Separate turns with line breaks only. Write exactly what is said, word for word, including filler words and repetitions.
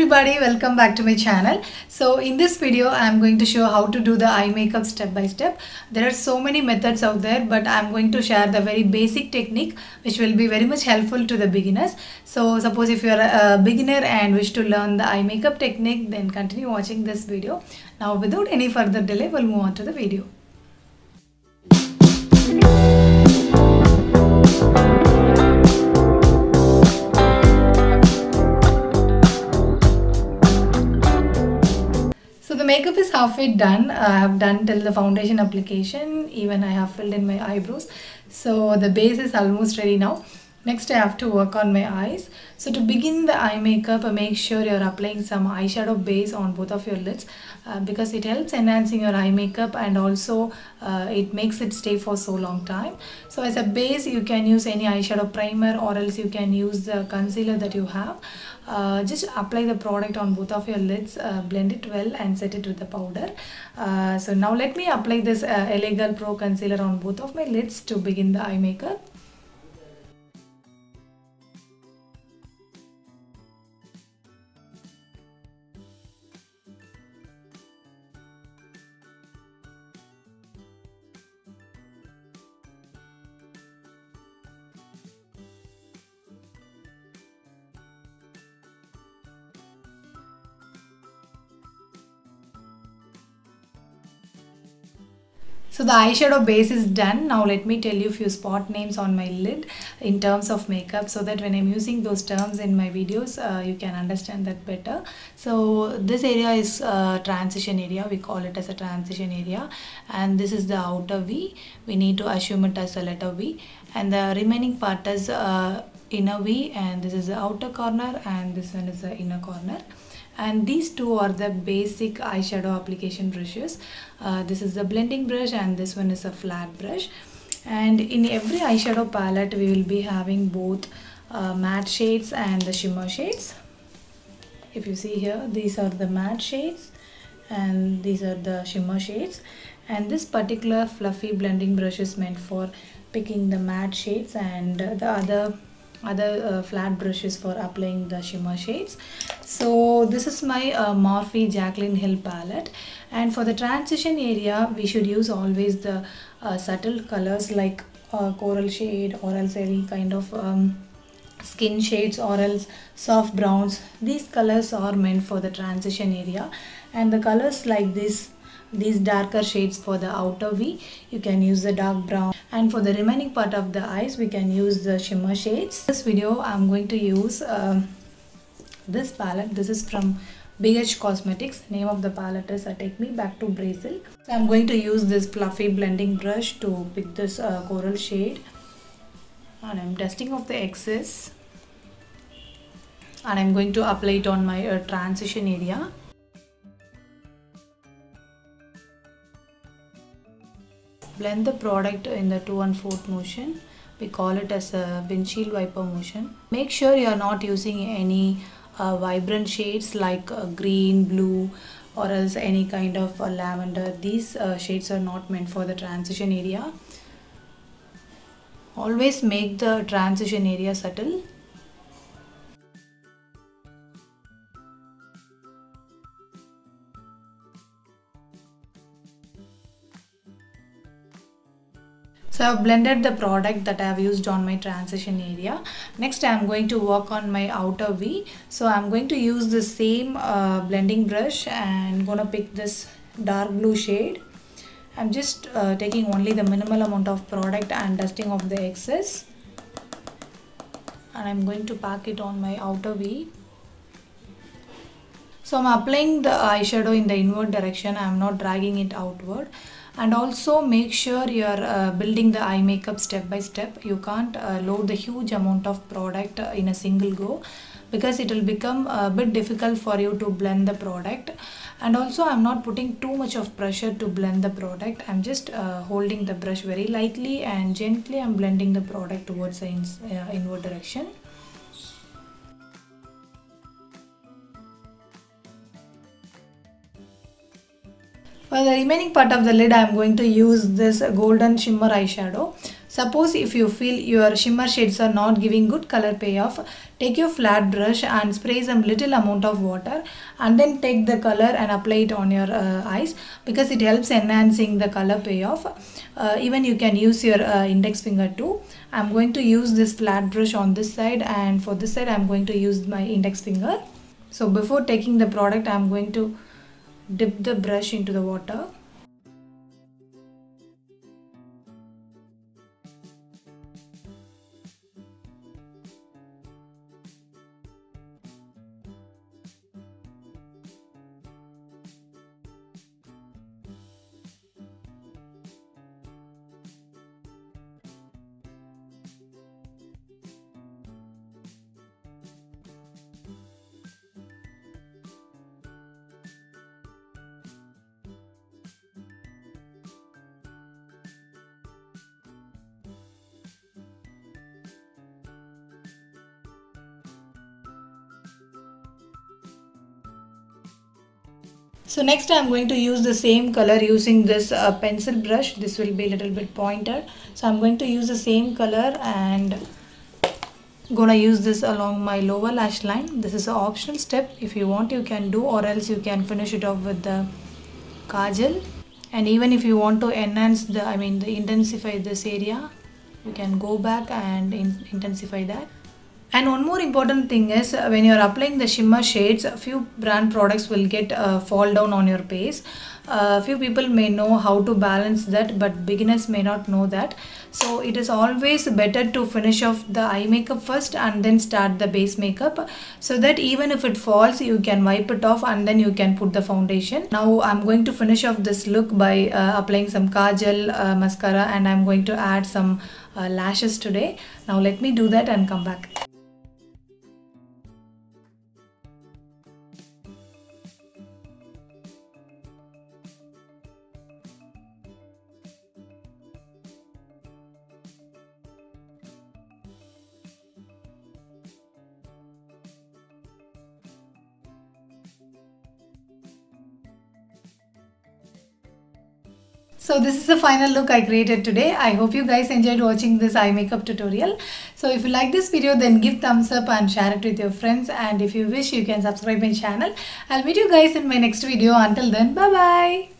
everybody, welcome back to my channel. So in this video I am going to show how to do the eye makeup step by step. There are so many methods out there, but I am going to share the very basic technique which will be very much helpful to the beginners. So suppose if you are a beginner and wish to learn the eye makeup technique, then continue watching this video. Now without any further delay, we'll move on to the video. The makeup is halfway done. I have done till the foundation application. Even I have filled in my eyebrows. So the base is almost ready now. Next I have to work on my eyes. So to begin the eye makeup, make sure you are applying some eyeshadow base on both of your lids uh, because it helps enhancing your eye makeup and also uh, it makes it stay for so long time. So as a base you can use any eyeshadow primer or else you can use the concealer that you have. Uh, just apply the product on both of your lids, uh, blend it well and set it with the powder. Uh, so now let me apply this uh, L A Girl Pro concealer on both of my lids to begin the eye makeup. So the eyeshadow base is done. Now let me tell you a few spot names on my lid in terms of makeup so that when I'm using those terms in my videos, uh, you can understand that better. So this area is a transition area. We call it as a transition area. And this is the outer V. We need to assume it as a letter V. And the remaining part is uh, inner V. And this is the outer corner and this one is the inner corner. And these two are the basic eyeshadow application brushes. Uh, this is the blending brush and this one is a flat brush. And in every eyeshadow palette we will be having both uh, matte shades and the shimmer shades. If you see here, these are the matte shades and these are the shimmer shades. And this particular fluffy blending brush is meant for picking the matte shades and the other other uh, flat brushes for applying the shimmer shades. So this is my uh, Morphe Jaclyn Hill palette, and for the transition area we should use always the uh, subtle colors like uh, coral shade or else any kind of um, skin shades or else soft browns. These colors are meant for the transition area, and the colors like this, these darker shades for the outer V, you can use the dark brown, and for the remaining part of the eyes we can use the shimmer shades. This video I'm going to use um, this palette. This is from B H Cosmetics. Name of the palette is uh, Take Me Back to Brazil. So I'm going to use this fluffy blending brush to pick this uh, coral shade, and I'm dusting off the excess and I'm going to apply it on my uh, transition area. Blend the product in the two and fourth motion. We call it as a windshield wiper motion. Make sure you are not using any uh, vibrant shades like uh, green, blue or else any kind of uh, lavender. These uh, shades are not meant for the transition area. Always make the transition area subtle. So I have blended the product that I have used on my transition area. Next I am going to work on my outer V. So I am going to use the same uh, blending brush and going to pick this dark blue shade. I am just uh, taking only the minimal amount of product and dusting off the excess. And I am going to pack it on my outer V. So I am applying the eyeshadow in the inward direction. I am not dragging it outward. And also make sure you are uh, building the eye makeup step by step. You can't uh, load the huge amount of product uh, in a single go because it will become a bit difficult for you to blend the product. And also I'm not putting too much of pressure to blend the product. I'm just uh, holding the brush very lightly and gently I'm blending the product towards the in uh, inward direction. For the remaining part of the lid I am going to use this golden shimmer eyeshadow. Suppose if you feel your shimmer shades are not giving good color payoff, take your flat brush and spray some little amount of water and then take the color and apply it on your uh, eyes, because it helps enhancing the color payoff. Uh, even you can use your uh, index finger too. I'm going to use this flat brush on this side, and for this side I'm going to use my index finger. So before taking the product, I'm going to dip the brush into the water. So next I'm going to use the same color using this uh, pencil brush. This will be a little bit pointed. So I'm going to use the same color and gonna use this along my lower lash line. This is an optional step. If you want, you can do, or else you can finish it off with the kajal. And even if you want to enhance the, I mean the intensify this area, you can go back and in intensify that. And one more important thing is, uh, when you are applying the shimmer shades, a few brand products will get uh, fall down on your base. Uh, few people may know how to balance that, but beginners may not know that. So it is always better to finish off the eye makeup first and then start the base makeup, so that even if it falls, you can wipe it off and then you can put the foundation. Now I'm going to finish off this look by uh, applying some kajal, uh, mascara, and I'm going to add some uh, lashes today. Now let me do that and come back. So this is the final look I created today. I hope you guys enjoyed watching this eye makeup tutorial. So if you like this video, then give thumbs up and share it with your friends. And if you wish, you can subscribe my channel. I'll meet you guys in my next video. Until then, bye bye.